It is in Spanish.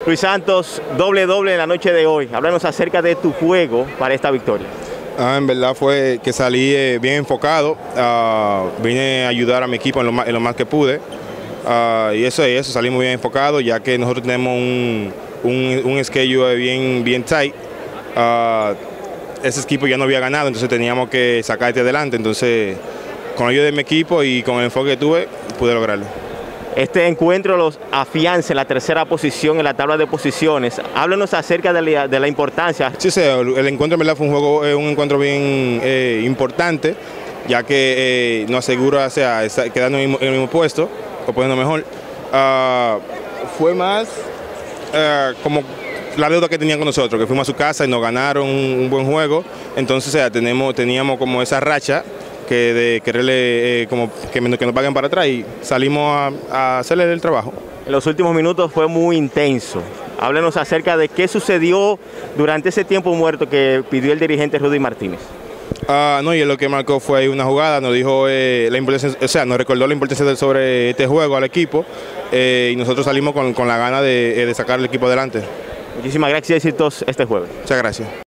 Luis Santos, doble en la noche de hoy. Háblanos acerca de tu juego para esta victoria. En verdad fue que salí bien enfocado, vine a ayudar a mi equipo en lo más que pude, y eso salí muy bien enfocado, ya que nosotros tenemos un schedule bien tight. Ese equipo ya no había ganado, entonces teníamos que sacarte adelante, entonces con la ayuda de mi equipo y con el enfoque que tuve, pude lograrlo. Este encuentro los afianza en la tercera posición en la tabla de posiciones. Háblanos acerca de la importancia. Sí, el encuentro en verdad fue un encuentro bien importante, ya que nos asegura quedando en el mismo puesto o poniendo mejor. Fue más como la deuda que tenían con nosotros, que fuimos a su casa y nos ganaron un buen juego. Entonces teníamos como esa racha de quererle que nos paguen para atrás y salimos a hacerle el trabajo. En los últimos minutos fue muy intenso. Háblenos acerca de qué sucedió durante ese tiempo muerto que pidió el dirigente Rudy Martínez. No, y lo que marcó fue una jugada, nos dijo la importancia, nos recordó la importancia sobre este juego al equipo, y nosotros salimos con la gana de sacar el equipo adelante. Muchísimas gracias y éxitos este jueves. Muchas gracias.